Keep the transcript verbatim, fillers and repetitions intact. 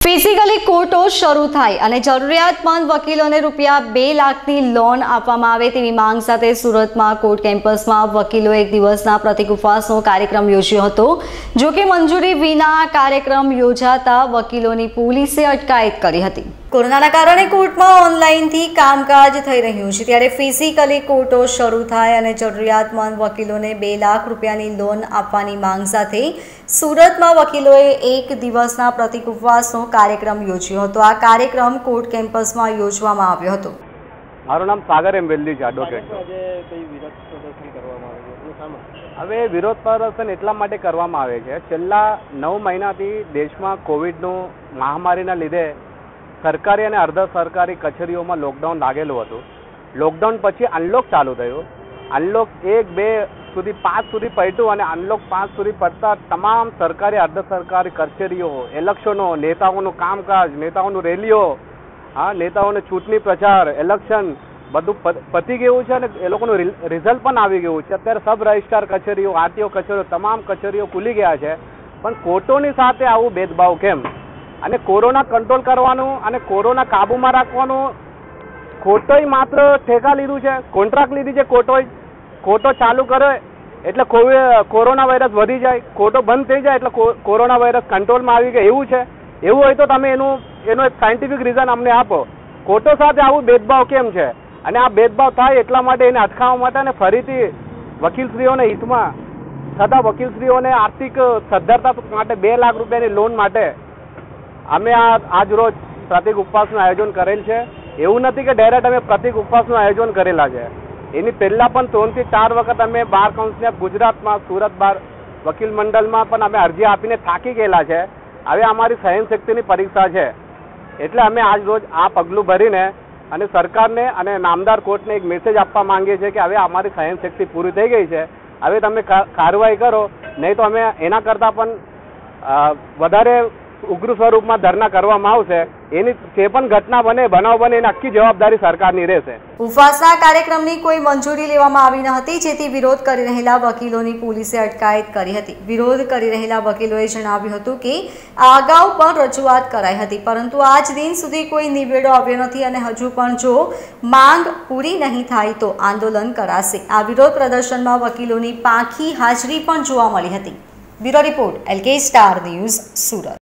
Physically કોર્ટો શરૂ થાય અને જરૂરિયાતમંદ વકીલોને રૂપિયા બે લાખની લોન આપવામાં આવે તેવી માંગ સાથે સુરતમાં કોર્ટ કેમ્પસમાં વકીલો એક દિવસના પ્રતિક ઉપવાસનો કાર્યક્રમ યોજ્યો હતો। જો કે મંજૂરી વિના કાર્યક્રમ યોજાતા વકીલોની પોલીસે અટકાયત કરી હતી। કોરોનાના કારણે કોર્ટમાં ઓનલાઈનથી કામકાજ થઈ રહ્યું છે, ત્યારે ફિઝિકલી કોર્ટો શરૂ થાય અને જરૂરિયાતમંદ વકીલોને બે લાખ રૂપિયાની લોન આપવાની માંગ સાથે સુરતમાં વકીલોએ એક દિવસના પ્રતિક ઉપવાસનો કાર્યક્રમ યોજ્યો હતો। આ કાર્યક્રમ કોર્ટ કેમ્પસમાં યોજવામાં આવ્યો હતો। મારું નામ સાગર એમ વેલ્લી છે, એડવોકેટ। હવે વિરોધ પ્રદર્શન એટલા માટે કરવામાં આવે છે, છેલ્લા નવ મહિનાથી દેશમાં કોવિડનું મહામારીના લીધે સરકારી અને અર્ધ સરકારી કચેરીઓમાં લોકડાઉન લાગેલું હતું। લોકડાઉન પછી અનલોક ચાલુ થયું। અનલોક એક બે સુધી પાંચ સુધી પડ્યું અને અનલોક પાંચ સુધી પડતા તમામ સરકારી અર્ધ સરકારી કચેરીઓ, ઇલેક્શનો, નેતાઓનું કામકાજ, નેતાઓનું રેલીઓ, હા નેતાઓને ચૂંટણી પ્રચાર, ઇલેક્શન બધું પતી ગયું છે અને એ લોકોનું રિઝલ્ટ પણ આવી ગયું છે। અત્યારે સબ રજિસ્ટ્રાર કચેરીઓ, આરટીઓ કચેરીઓ, તમામ કચેરીઓ ખુલી ગયા છે, પણ કોર્ટોની સાથે આવું ભેદભાવ કેમ? અને કોરોના કંટ્રોલ કરવાનું અને કોરોના કાબૂમાં રાખવાનું કોર્ટોએ માત્ર ઠેકા લીધું છે, કોન્ટ્રાક્ટ લીધી છે। કોર્ટોએ કોર્ટો ચાલુ કરે એટલે કોરોના વાયરસ વધી જાય, કોર્ટો બંધ થઈ જાય એટલે કોરોના વાયરસ કંટ્રોલમાં આવી ગયો એવું છે? એવું હોય તો તમે એનું એનો એક સાયન્ટિફિક રીઝન અમને આપો। કોર્ટો સાથે આવું ભેદભાવ કેમ છે? અને આ ભેદભાવ થાય એટલા માટે એને અટકાવવા માટે અને ફરીથી વકીલશ્રીઓને હિતમાં થતા વકીલશ્રીઓને આર્થિક સદ્ધરતા માટે બે લાખ રૂપિયાની લોન માટે અમે આ આજ રોજ પ્રતિક ઉપવાસનું આયોજન કરેલ છે। એવું નથી કે ડાયરેક્ટ અમે પ્રતિક ઉપવાસનું આયોજન કરેલા છે, એની પહેલાં પણ ત્રણથી ચાર વખત અમે બાર કાઉન્સિલ ગુજરાતમાં, સુરત બાર વકીલ મંડળમાં પણ અમે અરજી આપીને થાકી ગયેલા છે। હવે અમારી સહનશક્તિની પરીક્ષા છે, એટલે અમે આજ રોજ આ પગલું ભરીને અને સરકારને અને નામદાર કોર્ટને એક મેસેજ આપવા માંગીએ છીએ કે હવે અમારી સહનશક્તિ પૂરી થઈ ગઈ છે, હવે તમે કાર્યવાહી કરો, નહીં તો અમે એના કરતાં પણ વધારે ઉગ્ર સ્વરૂપમાં ધરના કરવામાં આવશે। એની જે પણ ઘટના બને, બનાવ બને, એની આખી જવાબદારી સરકારની રહેશે। ઉપવાસના કાર્યક્રમની કોઈ મંજૂરી લેવામાં આવી ન હતી, જેથી વિરોધ કરી રહેલા વકીલોની પોલીસે અટકાયત કરી હતી। વિરોધ કરી રહેલા વકીલોએ જણાવ્યું હતું કે આ અગાઉ પણ રજૂઆત કરાઈ હતી, પરંતુ આજ દિન સુધી કોઈ નિવેડો આવ્યો નથી અને હજુ પણ જો માંગ પૂરી નહીં થાય તો આંદોલન કરાશે। આ વિરોધ પ્રદર્શનમાં વકીલોની પાંખી હાજરી પણ જોવા મળી હતી। Bureau report, LK star news, Surat.